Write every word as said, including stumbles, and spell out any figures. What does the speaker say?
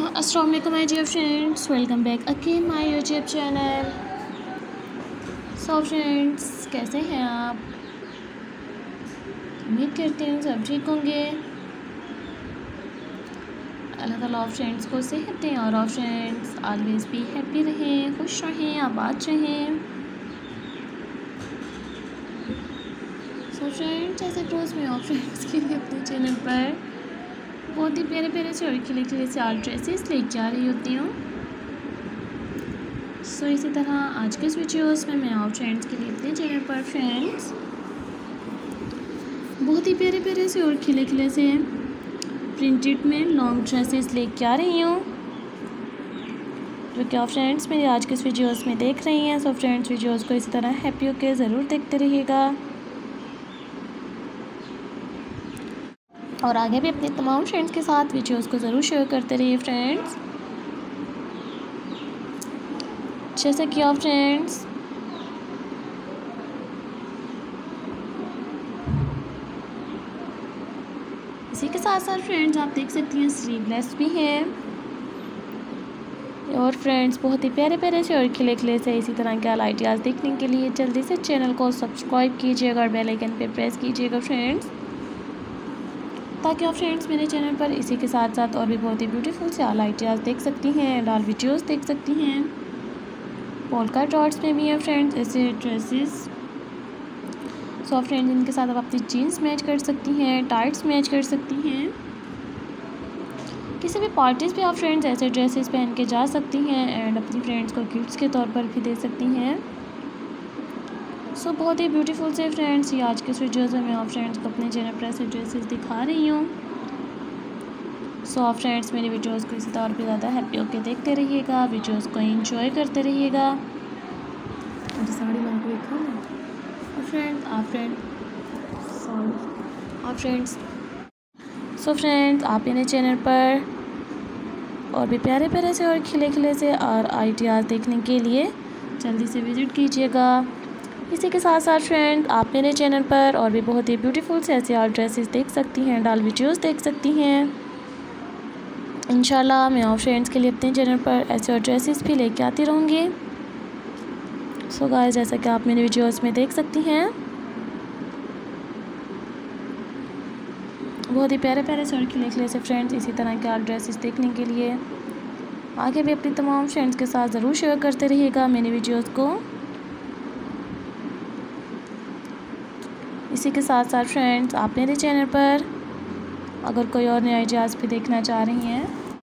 अस्सलाम वालेकुम my dear friends, welcome back again my YouTube channel. So friends, कैसे हैं आप? उम्मीद करते हैं सब ठीक होंगे। अल्लाह ताला ऑफ फ्रेंड्स को सेहत दें और ऑफ फ्रेंड्स ऑलवेज भी हैप्पी रहें, खुश रहें, आबाद रहें। सो फ्रेंड्स, ऐसे रोज़ मैं ऑफ फ्रेंड्स के लिए अपने चैनल पर बहुत ही प्यारे प्यारे से और खिले खिले से आर्ट ड्रेसेस लेके जा रही होती हूँ। सो so, इसी तरह आज के इस वीडियोस में मैं आप फ्रेंड्स के लिए अपने चैनल पर फ्रेंड्स बहुत ही प्यारे प्यारे से और खिले खिले से प्रिंटेड में लॉन्ग ड्रेसेस लेके आ रही हूँ, जो कि आप फ्रेंड्स मेरे आज के इस वीडियोस में देख रही हैं। सो फ्रेंड्स, वीडियोस को इसी तरह हैप्पी होकर ज़रूर देखते रहिएगा और आगे भी अपने तमाम फ्रेंड्स के साथ वीडियोस को ज़रूर शेयर करते रहिए फ्रेंड्स। जैसे कि आप फ्रेंड्स इसी के साथ साथ फ्रेंड्स आप देख सकती हैं स्लीवलेस भी हैं और फ्रेंड्स बहुत ही प्यारे प्यारे से और खिले खिले से इसी तरह के आइडियाज़ देखने के लिए जल्दी से चैनल को सब्सक्राइब कीजिएगा और बेल आइकन पे प्रेस कीजिएगा फ्रेंड्स, ताकि आप फ्रेंड्स मेरे चैनल पर इसी के साथ साथ और भी बहुत ही ब्यूटीफुल से ऑल आइडियाज़ देख सकती हैं, डाल वीडियोस देख सकती हैं। पोल्का डॉट्स में भी हैं फ्रेंड्स ऐसे ड्रेसेस। सो फ्रेंड्स, इनके साथ आप अपनी जीन्स मैच कर सकती हैं, टाइट्स मैच कर सकती हैं। किसी भी पार्टीज़ पे आप फ्रेंड्स ऐसे ड्रेसेस पहन के जा सकती हैं एंड अपनी फ्रेंड्स को गिफ्ट्स के तौर पर भी दे सकती हैं। सो so, बहुत ही ब्यूटीफुल से फ्रेंड्स ये आज के इस वीडियोज़ में मैं आप फ्रेंड्स को अपने चैनल पर ऐसे ड्रेसेस दिखा रही हूँ। सो आप फ्रेंड्स मेरी वीडियोज़ को इसी तौर पे ज़्यादा हैप्पी होकर देखते रहिएगा, वीडियोज़ को एंजॉय करते रहिएगा। साड़ी ला के देखा ना और फ्रेंड्स आप फ्रेंड सॉरी आप फ्रेंड्स सो फ्रेंड्स आप मेरे चैनल पर और भी प्यारे प्यारे से और खिले खिले से और आइडियाज़ देखने के लिए जल्दी से विज़िट कीजिएगा। इसी के साथ साथ फ्रेंड आप मेरे चैनल पर और भी बहुत ही ब्यूटीफुल से ऐसे आर्ट ड्रेसेस देख सकती हैं, डाल वीडियोस देख सकती हैं। इंशाल्लाह मैं आप फ्रेंड्स के लिए अपने चैनल पर ऐसे और ड्रेसेस भी लेके आती रहूँगी। सो गाइस, जैसा कि आप मेरे वीडियोस में देख सकती हैं बहुत ही प्यारे प्यारे से और खिले खिले से फ्रेंड्स इसी तरह के आर्ट ड्रेसेस देखने के लिए आगे भी अपनी तमाम फ्रेंड्स के साथ ज़रूर शेयर करते रहिएगा मेरी वीडियोज़ को। इसी के साथ साथ फ्रेंड्स आप मेरे चैनल पर अगर कोई और नए आइडियाज़ भी देखना चाह रही हैं